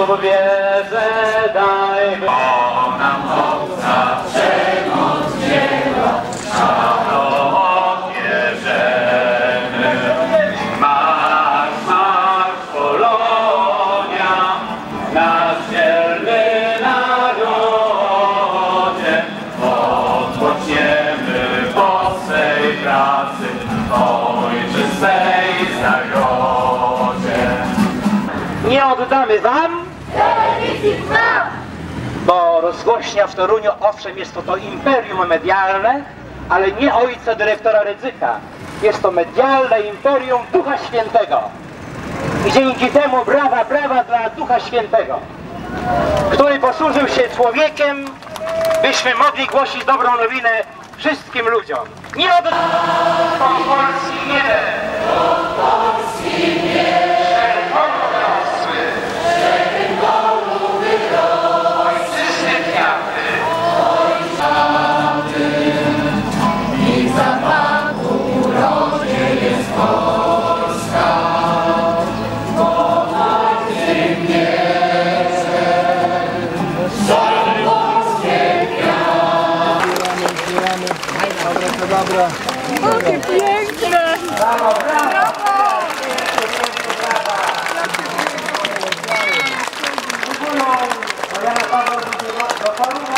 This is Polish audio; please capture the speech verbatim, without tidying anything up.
lub wierzę daj, bo nam owca przemoc dzieła, a to bierzemy. Marsz, marsz, Polonia, nasz dzielny narodzie, odpoczniemy po swej pracy, ojczystej zagrodzie. Nie oddamy wam telewizji Trwam, bo rozgłośnia w Toruniu, owszem, jest to to imperium medialne, ale nie ojca dyrektora Rydzyka. Jest to medialne imperium Ducha Świętego. I dzięki temu brawa, brawa dla Ducha Świętego, który posłużył się człowiekiem, byśmy mogli głosić dobrą nowinę wszystkim ludziom. Nie od... Od Polski jeden! Od Polski jeden! Dobra. o, jakie piękne! Brawo, brawo! Brawo! Dziękuję. Jana Pawła do Toruna.